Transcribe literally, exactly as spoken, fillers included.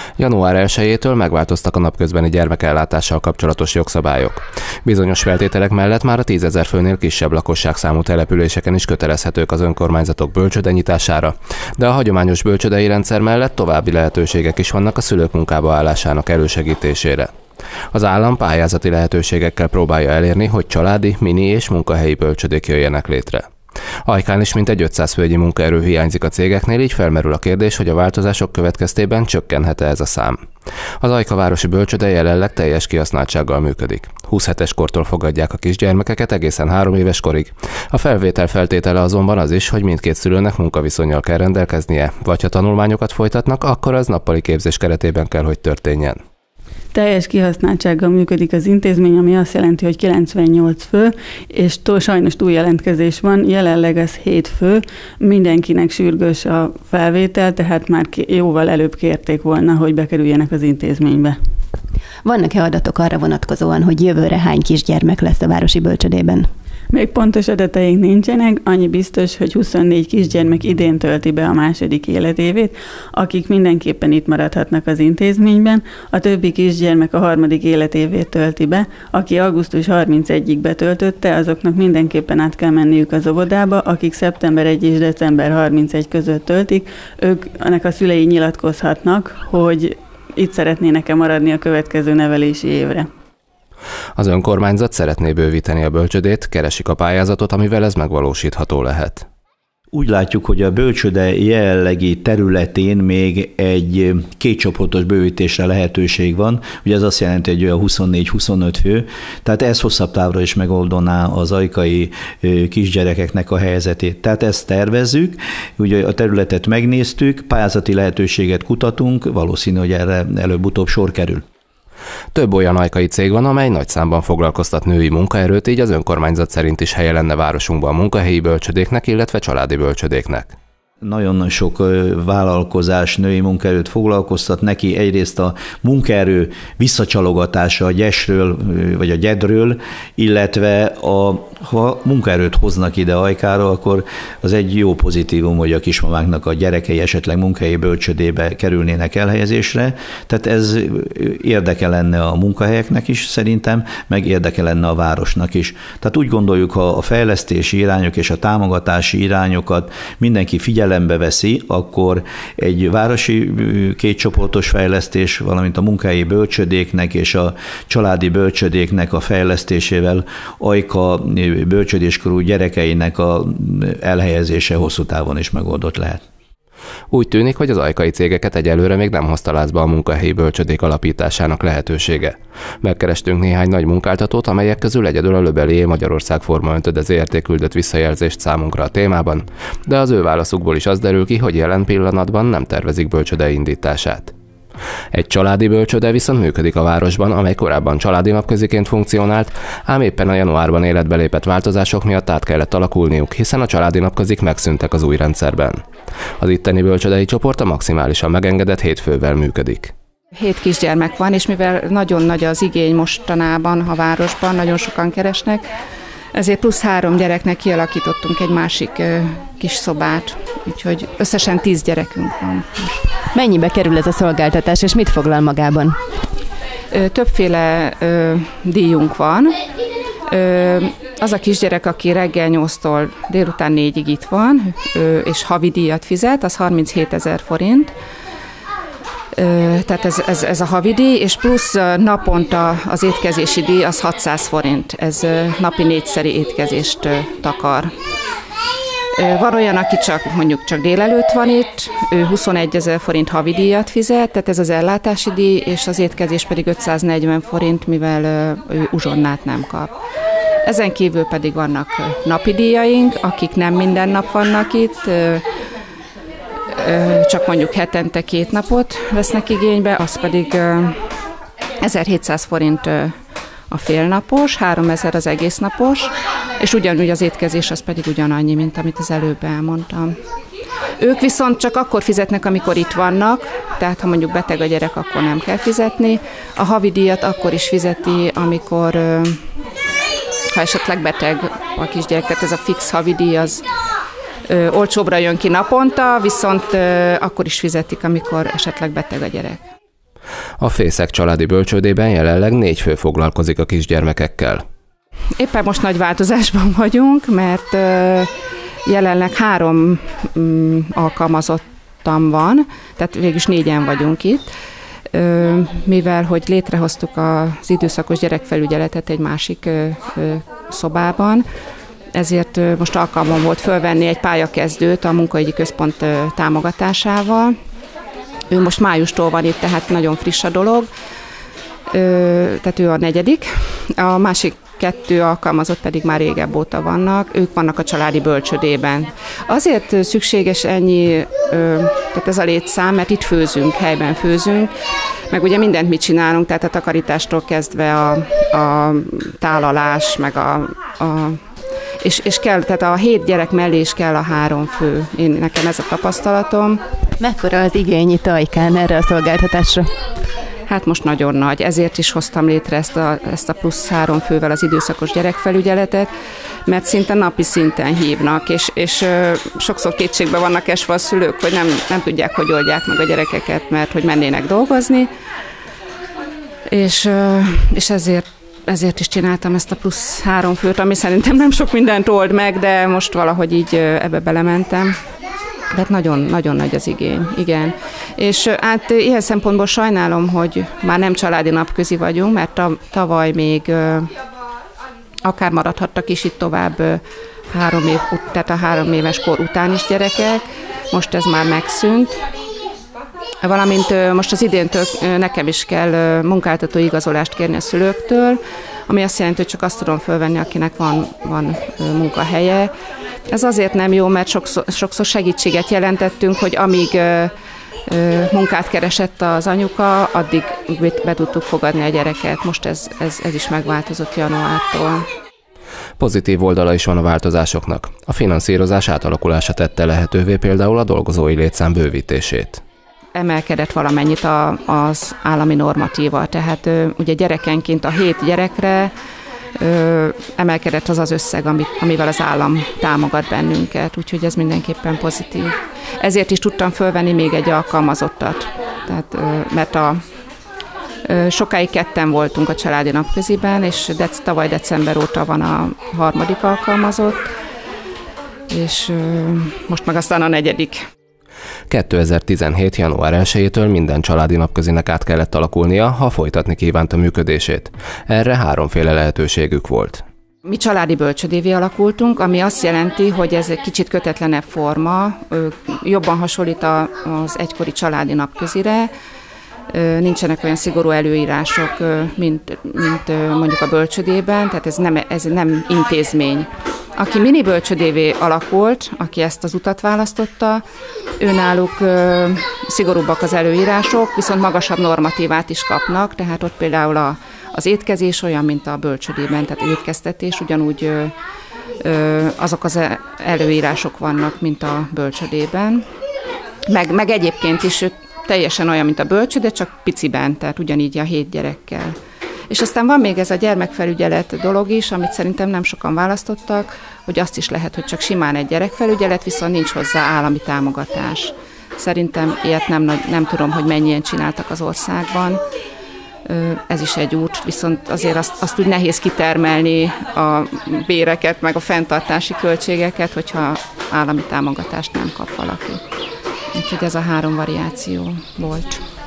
január elsejétől megváltoztak a napközbeni gyermekellátással kapcsolatos jogszabályok. Bizonyos feltételek mellett már a tízezer főnél kisebb lakosságszámú településeken is kötelezhetők az önkormányzatok bölcsőde nyitására, de a hagyományos bölcsődei rendszer mellett további lehetőségek is vannak a szülők munkába állásának elősegítésére. Az állam pályázati lehetőségekkel próbálja elérni, hogy családi, mini és munkahelyi bölcsödék jöjjenek létre. Ajkán is mintegy ötszáz főnyi munkaerő hiányzik a cégeknél, így felmerül a kérdés, hogy a változások következtében csökkenhet-e ez a szám. Az Ajka városi bölcsőde jelenleg teljes kihasználtsággal működik. húsz hetes kortól fogadják a kisgyermekeket egészen három éves korig. A felvétel feltétele azonban az is, hogy mindkét szülőnek munkaviszonnyal kell rendelkeznie, vagy ha tanulmányokat folytatnak, akkor az nappali képzés keretében kell, hogy történjen. Teljes kihasználtsággal működik az intézmény, ami azt jelenti, hogy kilencvennyolc fő, és tó, sajnos túljelentkezés van, jelenleg ez hét fő, mindenkinek sürgős a felvétel, tehát már jóval előbb kérték volna, hogy bekerüljenek az intézménybe. Vannak-e adatok arra vonatkozóan, hogy jövőre hány kisgyermek lesz a városi bölcsödében? Még pontos adataink nincsenek, annyi biztos, hogy huszonnégy kisgyermek idén tölti be a második életévét, akik mindenképpen itt maradhatnak az intézményben, a többi kisgyermek a harmadik életévét tölti be, aki augusztus harmincegyedikéig betöltötte, azoknak mindenképpen át kell menniük az óvodába, akik szeptember elseje és december harmincegyedike között töltik, ők, ennek a szülei nyilatkozhatnak, hogy itt szeretnének-e maradni a következő nevelési évre. Az önkormányzat szeretné bővíteni a bölcsödét, keresik a pályázatot, amivel ez megvalósítható lehet. Úgy látjuk, hogy a bölcsőde jelenlegi területén még egy kétcsoportos bővítésre lehetőség van. Ugye ez azt jelenti, hogy olyan huszonnégy-huszonöt fő, tehát ez hosszabb távra is megoldaná az ajkai kisgyerekeknek a helyzetét. Tehát ezt tervezzük, ugye a területet megnéztük, pályázati lehetőséget kutatunk, valószínű, hogy erre előbb-utóbb sor kerül. Több olyan ajkai cég van, amely nagy számban foglalkoztat női munkaerőt, így az önkormányzat szerint is helye lenne városunkban munkahelyi bölcsödéknek, illetve családi bölcsödéknek. Nagyon sok vállalkozás női munkaerőt foglalkoztat, neki egyrészt a munkaerő visszacsalogatása a gyesről vagy a gyedről, illetve a, ha munkaerőt hoznak ide Ajkára, akkor az egy jó pozitívum, hogy a kismamáknak a gyerekei esetleg munkahelyi bölcsödébe kerülnének elhelyezésre, tehát ez érdeke lenne a munkahelyeknek is szerintem, meg érdeke lenne a városnak is. Tehát úgy gondoljuk, ha a fejlesztési irányok és a támogatási irányokat mindenki figyel veszi, akkor egy városi kétcsoportos fejlesztés, valamint a munkahelyi bölcsödéknek és a családi bölcsödéknek a fejlesztésével Ajka bölcsödéskorú gyerekeinek a elhelyezése hosszú távon is megoldott lehet. Úgy tűnik, hogy az ajkai cégeket egyelőre még nem hozta lázba a munkahelyi bölcsödék alapításának lehetősége. Megkerestünk néhány nagy munkáltatót, amelyek közül egyedül a Löbelié Magyarország Formaöntöde Zrt. Küldött visszajelzést számunkra a témában, de az ő válaszukból is az derül ki, hogy jelen pillanatban nem tervezik bölcsöde indítását. Egy családi bölcsőde viszont működik a városban, amely korábban családi napköziként funkcionált, ám éppen a januárban életbe lépett változások miatt át kellett alakulniuk, hiszen a családi napközik megszűntek az új rendszerben. Az itteni bölcsődei csoport a maximálisan megengedett hét fővel működik. Hét kisgyermek van, és mivel nagyon nagy az igény mostanában a városban, nagyon sokan keresnek, ezért plusz három gyereknek kialakítottunk egy másik ö, kis szobát, úgyhogy összesen tíz gyerekünk van. Mennyibe kerül ez a szolgáltatás, és mit foglal magában? Ö, többféle ö, díjunk van. Ö, az a kisgyerek, aki reggel nyolctól délután négyig itt van, ö, és havi díjat fizet, az harminchétezer forint. Tehát ez, ez, ez a havidíj, és plusz naponta az étkezési díj az hatszáz forint. Ez napi négyszeri étkezést takar. Van olyan, aki csak mondjuk csak délelőtt van itt, ő huszonegyezer forint havidíjat fizet, tehát ez az ellátási díj, és az étkezés pedig ötszáznegyven forint, mivel ő uzsonnát nem kap. Ezen kívül pedig vannak napi díjaink, akik nem minden nap vannak itt, csak mondjuk hetente két napot vesznek igénybe, az pedig ezerhétszáz forint a félnapos, háromezer az egésznapos, és ugyanúgy az étkezés az pedig ugyanannyi, mint amit az előbb elmondtam. Ők viszont csak akkor fizetnek, amikor itt vannak, tehát ha mondjuk beteg a gyerek, akkor nem kell fizetni. A havidíjat akkor is fizeti, amikor ha esetleg beteg a kisgyerek, tehát ez a fix havidíj az Ö, olcsóbbra jön ki naponta, viszont ö, akkor is fizetik, amikor esetleg beteg a gyerek. A Fészek családi bölcsődében jelenleg négy fő foglalkozik a kisgyermekekkel. Éppen most nagy változásban vagyunk, mert jelenleg három alkalmazottam van, tehát végülis négyen vagyunk itt, mivel hogy létrehoztuk az időszakos gyerekfelügyeletet egy másik szobában, ezért most alkalmam volt fölvenni egy pályakezdőt a munkaügyi központ támogatásával. Ő most májustól van itt, tehát nagyon friss a dolog, tehát ő a negyedik. A másik kettő alkalmazott pedig már régebb óta vannak, ők vannak a családi bölcsödében. Azért szükséges ennyi, tehát ez a létszám, mert itt főzünk, helyben főzünk, meg ugye mindent mit csinálunk, tehát a takarítástól kezdve a, a tálalás, meg a, a és, és kell, tehát a hét gyerek mellé is kell a három fő. Én, nekem ez a tapasztalatom. Mekkora az igény itt Ajkán erre a szolgáltatásra? Hát most nagyon nagy, ezért is hoztam létre ezt a, ezt a plusz három fővel az időszakos gyerekfelügyeletet, mert szinte napi szinten hívnak, és, és ö, sokszor kétségbe vannak esve a szülők, hogy nem, nem tudják, hogy oldják meg a gyerekeket, mert hogy mennének dolgozni, és, ö, és ezért ezért is csináltam ezt a plusz három főt, ami szerintem nem sok mindent old meg, de most valahogy így ebbe belementem. Tehát nagyon-nagyon nagy az igény, igen. És hát ilyen szempontból sajnálom, hogy már nem családi napközi vagyunk, mert tavaly még akár maradhattak is itt tovább három év, tehát a három éves kor után is gyerekek, most ez már megszűnt. Valamint most az idéntől nekem is kell munkáltató igazolást kérni a szülőktől, ami azt jelenti, hogy csak azt tudom fölvenni, akinek van, van munkahelye. Ez azért nem jó, mert sokszor, sokszor segítséget jelentettünk, hogy amíg ö, ö, munkát keresett az anyuka, addig be tudtuk fogadni a gyereket. Most ez, ez, ez is megváltozott januártól. Pozitív oldala is van a változásoknak. A finanszírozás átalakulása tette lehetővé például a dolgozói létszám bővítését. Emelkedett valamennyit a, az állami normatíva, tehát ö, ugye gyerekenként a hét gyerekre ö, emelkedett az az összeg, amit, amivel az állam támogat bennünket, úgyhogy ez mindenképpen pozitív. Ezért is tudtam fölvenni még egy alkalmazottat, tehát, ö, mert a, ö, sokáig ketten voltunk a családi napköziben, és dec, tavaly december óta van a harmadik alkalmazott, és ö, most meg aztán a negyedik. kétezer-tizenhét. január elsejétől minden családi napközinek át kellett alakulnia, ha folytatni kívánta működését. Erre háromféle lehetőségük volt. Mi családi bölcsödévé alakultunk, ami azt jelenti, hogy ez egy kicsit kötetlenebb forma, jobban hasonlít az egykori családi napközire, nincsenek olyan szigorú előírások, mint, mint mondjuk a bölcsödében, tehát ez nem, ez nem intézmény. Aki mini bölcsödévé alakult, aki ezt az utat választotta, őnáluk ö, szigorúbbak az előírások, viszont magasabb normatívát is kapnak, tehát ott például a, az étkezés olyan, mint a bölcsödében, tehát étkeztetés, ugyanúgy ö, ö, azok az előírások vannak, mint a bölcsödében. Meg, meg egyébként is teljesen olyan, mint a bölcsöde, csak piciben, tehát ugyanígy a hét gyerekkel. És aztán van még ez a gyermekfelügyelet dolog is, amit szerintem nem sokan választottak, hogy azt is lehet, hogy csak simán egy gyerekfelügyelet, viszont nincs hozzá állami támogatás. Szerintem ilyet nem, nem tudom, hogy mennyien csináltak az országban. Ez is egy út, viszont azért azt, azt úgy nehéz kitermelni a béreket, meg a fenntartási költségeket, hogyha állami támogatást nem kap valaki. Úgyhogy ez a három variáció volt.